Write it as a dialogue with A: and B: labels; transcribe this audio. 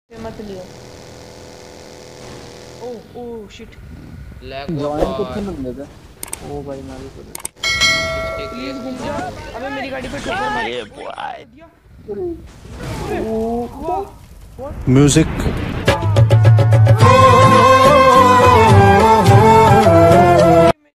A: मत लियो। Oh shit.
B: Lag
C: join कितने बंदे थे? ओ भाई मैं भी कर।
A: प्लीज घूम जा। अबे मेरी गाड़ी पे ठोकर मार।
D: ये बॉय
A: वाह।
D: म्यूजिक